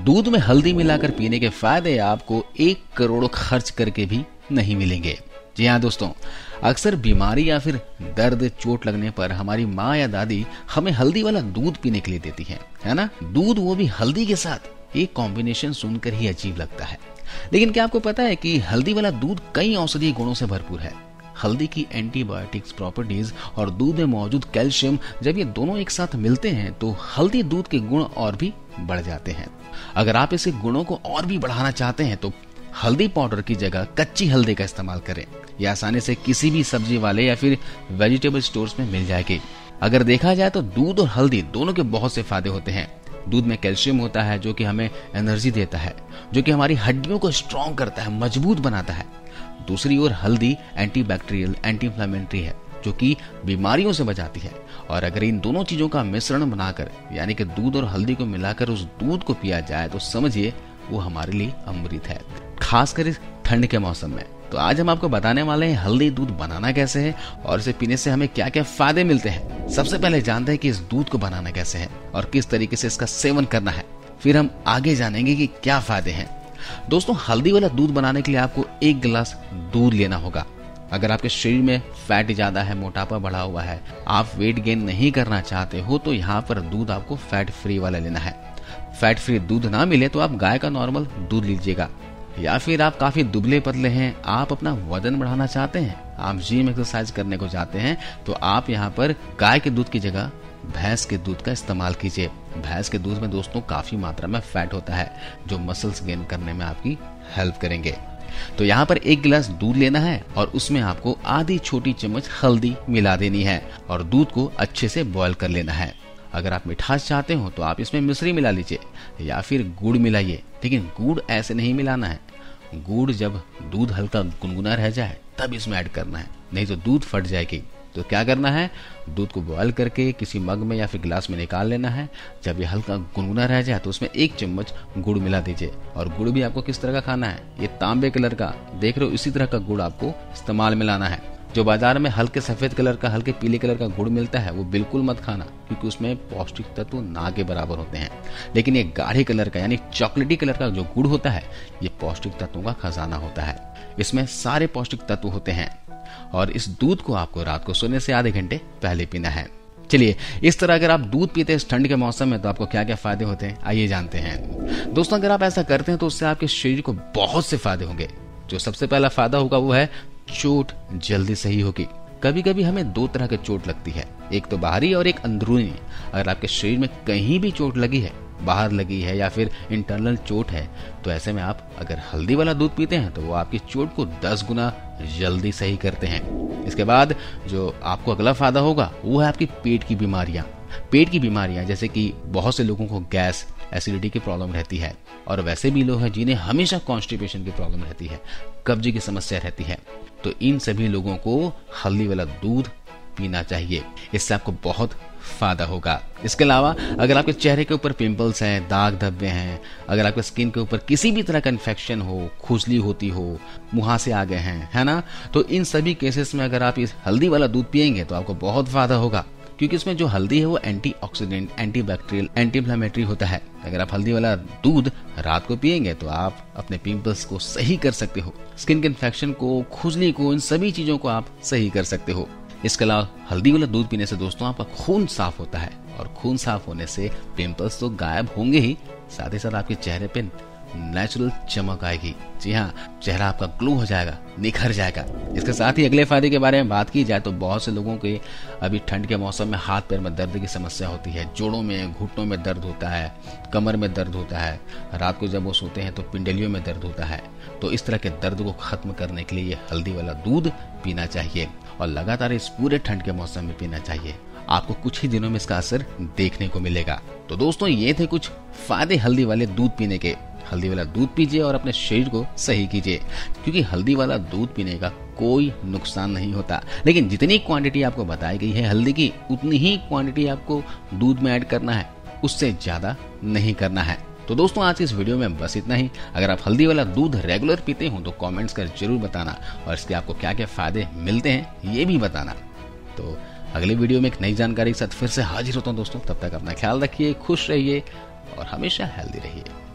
दूध में हल्दी मिलाकर पीने के फायदे आपको 1 करोड़ खर्च करके भी नहीं मिलेंगे। जी हाँ दोस्तों, अक्सर बीमारी या फिर दर्द चोट लगने पर हमारी माँ या दादी हमें हल्दी वाला दूध पीने के लिए देती है ना। दूध वो भी हल्दी के साथ, एक कॉम्बिनेशन सुनकर ही अजीब लगता है। लेकिन क्या आपको पता है कि हल्दी वाला दूध कई औषधीय गुणों से भरपूर है। हल्दी की एंटीबायोटिक्स प्रॉपर्टीज और दूध में मौजूद कैल्शियम, जब ये दोनों एक साथ मिलते हैं तो हल्दी दूध के गुण और भी बढ़ जाते हैं। अगर आप इसे गुणों को और भी बढ़ाना चाहते हैं तो हल्दी पाउडर की जगह कच्ची हल्दी का इस्तेमाल करें। यह आसानी से किसी भी सब्जी वाले या फिर वेजिटेबल स्टोर्स में मिल जाएगी। अगर देखा जाए तो दूध और हल्दी दोनों के बहुत से फायदे होते हैं। दूध में कैल्शियम होता है जो कि हमें एनर्जी देता है, जो कि हमारी हड्डियों को स्ट्रॉन्ग करता है, मजबूत बनाता है। दूसरी ओर हल्दी एंटीबैक्टीरियल, एंटी इंफ्लेमेटरी है, जो कि बीमारियों से बचाती है। और अगर इन दोनों चीजों का मिश्रण बनाकर यानी कि दूध और हल्दी को मिलाकर उस दूध को पिया जाए तो समझिए वो हमारे लिए अमृत है, खासकर इस ठंड के मौसम में। तो आज हम आपको बताने वाले हैं हल्दी दूध बनाना कैसे है और इसे पीने से हमें क्या क्या फायदे मिलते हैं। सबसे पहले जानते हैं कि इस दूध को बनाना कैसे है और किस तरीके से इसका सेवन करना है, फिर हम आगे जानेंगे कि क्या फायदे हैं। दोस्तों, हल्दी वाला दूध बनाने के लिए आपको 1 गिलास दूध लेना होगा। अगर आपके शरीर में फैट ज्यादा है, मोटापा बढ़ा हुआ है, आप वेट गेन नहीं करना चाहते हो तो यहाँ पर दूध आपको फैट फ्री वाला लेना है। फैट फ्री दूध ना मिले तो आप गाय का नॉर्मल दूध लीजिएगा। या फिर आप काफी दुबले पतले हैं, आप अपना वजन बढ़ाना चाहते हैं, आप जिम एक्सरसाइज करने को चाहते हैं, तो आप यहाँ पर गाय के दूध की जगह भैंस के दूध का इस्तेमाल कीजिए। भैंस के दूध में दोस्तों काफी मात्रा में फैट होता है जो मसल्स गेन करने में आपकी हेल्प करेंगे। तो यहाँ पर 1 गिलास दूध लेना है और उसमें आपको आधी छोटी चम्मच हल्दी मिला देनी है और दूध को अच्छे से बॉयल कर लेना है। अगर आप मिठास चाहते हो तो आप इसमें मिश्री मिला लीजिए या फिर गुड़ मिलाइए, लेकिन गुड़ ऐसे नहीं मिलाना है। गुड़ जब दूध हल्का गुनगुना रह जाए तब इसमें ऐड करना है, नहीं तो दूध फट जाएगी। तो क्या करना है, दूध को बॉयल करके किसी मग में या फिर गिलास में निकाल लेना है। जब ये हल्का गुनगुना रह जाए तो उसमें 1 चम्मच गुड़ मिला दीजिए। और गुड़ भी आपको किस तरह का खाना है, ये तांबे कलर का देख रहे हो, इसी तरह का गुड़ आपको इस्तेमाल में लाना है। जो बाजार में हल्के सफेद कलर का, हल्के पीले कलर का गुड़ मिलता है वो बिल्कुल मत खाना, क्योंकि उसमें पौष्टिक तत्व ना के बराबर होते हैं। लेकिन ये गाढ़े कलर का यानी चॉकलेटी कलर का जो गुड़ होता है ये पौष्टिक तत्वों का खजाना होता है। इसमें सारे पौष्टिक तत्व होते हैं और इस दूध को आपको रात को सोने से आधे घंटे पहले पीना है। चलिए, इस तरह अगर आप दूध पीते हैं इस ठंड के मौसम में तो आपको क्या क्या फायदे होते हैं, आइए जानते हैं। दोस्तों, अगर आप ऐसा करते हैं तो उससे आपके शरीर को बहुत से फायदे होंगे। जो सबसे पहला फायदा होगा वो है चोट जल्दी सही होगी। कभी कभी हमें 2 तरह की चोट लगती है, एक तो बाहरी और एक अंदरूनी। अगर आपके शरीर में कहीं भी चोट लगी है, बाहर लगी है या फिर इंटरनल चोट है, तो ऐसे में आप अगर हल्दी वाला दूध पीते हैं तो वो आपकी चोट को 10 गुना जल्दी सही करते हैं। इसके बाद जो आपको अगला फायदा होगा वो है आपकी पेट की बीमारियां। पेट की बीमारियां जैसे कि बहुत से लोगों को गैस, एसिडिटी की प्रॉब्लम रहती है और वैसे भी लोग हैं जिन्हें हमेशा कॉन्स्टिपेशन की प्रॉब्लम रहती है, कब्ज की समस्या रहती है, तो इन सभी लोगों को हल्दी वाला दूध पीना चाहिए। इससे आपको बहुत फायदा होगा। इसके अलावा अगर आपके चेहरे के ऊपर पिंपल्स हैं, दाग धब्बे हैं, अगर आपके स्किन के ऊपर किसी भी तरह का इन्फेक्शन हो, खुजली होती हो, मुहासे आ गए हैं, है ना, तो इन सभी केसेस में अगर आप इस हल्दी वाला दूध पिएंगे तो आपको बहुत फायदा होगा, क्योंकि इसमें जो हल्दी है वो एंटीऑक्सीडेंट, एंटीबैक्टीरियल, एंटी इंफ्लेमेटरी होता है। अगर आप हल्दी वाला दूध रात को पिएंगे तो आप अपने पिंपल्स को सही कर सकते हो, स्किन के इन्फेक्शन को, खुजली को, इन सभी चीजों को आप सही कर सकते हो। इसके अलावा हल्दी वाला दूध पीने से दोस्तों आपका खून साफ होता है और खून साफ होने से पिंपल्स तो गायब होंगे ही, साथ ही साथ आपके चेहरे पे नेचुरल चमक आएगी। जी हाँ, चेहरा आपका ग्लो हो जाएगा, निखर जाएगा। इसके साथ ही अगले फायदे के बारे में बात की जाए तो बहुत से लोगों के अभी ठंड के मौसम में हाथ पैर में दर्द की समस्या होती है, जोड़ों में, घुटनों में दर्द होता है, कमर में दर्द होता है, रात को जब वो सोते हैं तो पिंडलियों में दर्द होता है। तो इस तरह के दर्द को खत्म करने के लिए ये हल्दी वाला दूध पीना चाहिए और लगातार इस पूरे ठंड के मौसम में पीना चाहिए। आपको कुछ ही दिनों में इसका असर देखने को मिलेगा। तो दोस्तों, ये थे कुछ फायदे हल्दी वाले दूध पीने के। हल्दी वाला दूध पीजिए और अपने शरीर को सही कीजिए, क्योंकि हल्दी वाला दूध पीने का कोई नुकसान नहीं होता। लेकिन जितनी क्वांटिटी आपको बताई गई है हल्दी की, उतनी ही क्वांटिटी आपको दूध में ऐड करना है, उससे ज्यादा नहीं करना है। तो दोस्तों, आज की इस वीडियो में बस इतना ही। अगर आप हल्दी वाला दूध रेगुलर पीते हो तो कमेंट्स कर जरूर बताना और इसके आपको क्या क्या फायदे मिलते हैं ये भी बताना। तो अगले वीडियो में एक नई जानकारी के साथ फिर से हाजिर होता हूँ दोस्तों। तब तक अपना ख्याल रखिए, खुश रहिए और हमेशा हेल्दी रहिए।